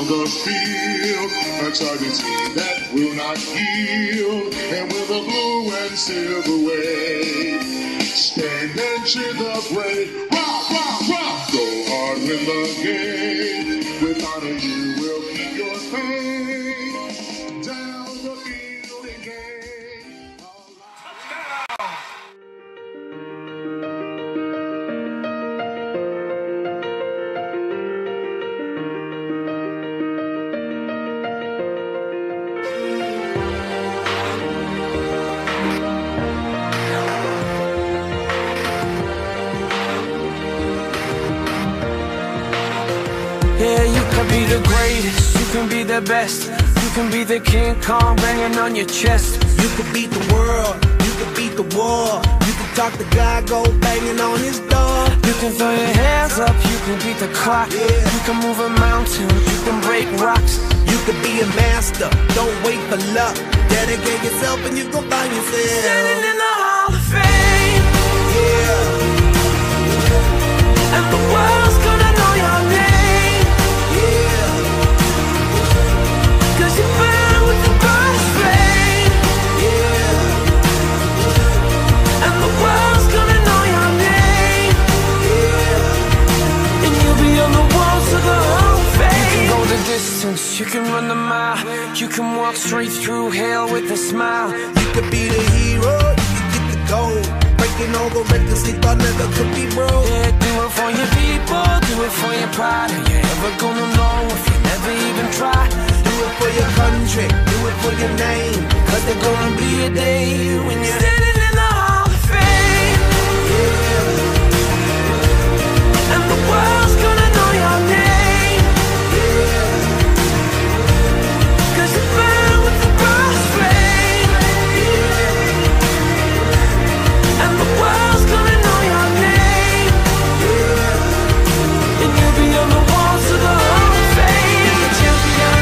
down the field, a target team that will not yield, and with a blue and silver wave, stand and cheer the brave. Rock, rock, rock! Go hard, win the game. With honor you will keep your faith. Down the field and game. Touchdown! Yeah, you can be the greatest, you can be the best, you can be the King Kong banging on your chest. You can beat the world, you can beat the war, you can talk to God, go banging on his door. You can throw your hands up, you can beat the clock, you can move a mountain, you can break rocks. You can be a master, don't wait for luck. Dedicate yourself and you gon' find yourself standing in the Hall of Fame. Yeah. And the world's gonna know your name. Cause you burn with the brightest flame. Yeah. And the world's gonna know your name. Yeah. And you'll be on the walls of the Hall of Fame. You can go the distance, you can run the mile, you can walk straight through hell with a smile. You could be the hero, you can get the gold, breaking all the records they thought never could be broke. Yeah, do it for your people, do it for your pride. Are you ever gonna know if you never even try? Do it for your country, do it for your name, cause there's gonna be a day when you're standing in the Hall of Fame. Yeah. And the world's gonna know your name. Yeah. Cause you burn with the brightest flame. Yeah. And the world's gonna know your name. Yeah. And you'll be on the walls of the Hall of Fame. Be a champion.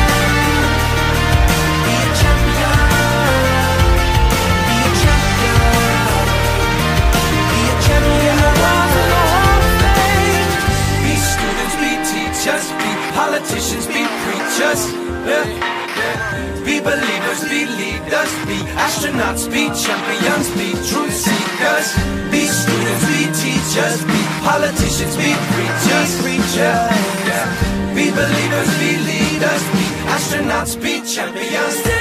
Be a champion. Be a champion. Be a champion. The walls of the Hall of Fame. Be students, be teachers, be politicians, be preachers. Yeah. Be believers, be leaders, be astronauts, be champions, be truth seekers. Be students, be teachers, be politicians, be preachers. Yeah. Be believers, be leaders, be astronauts, be champions.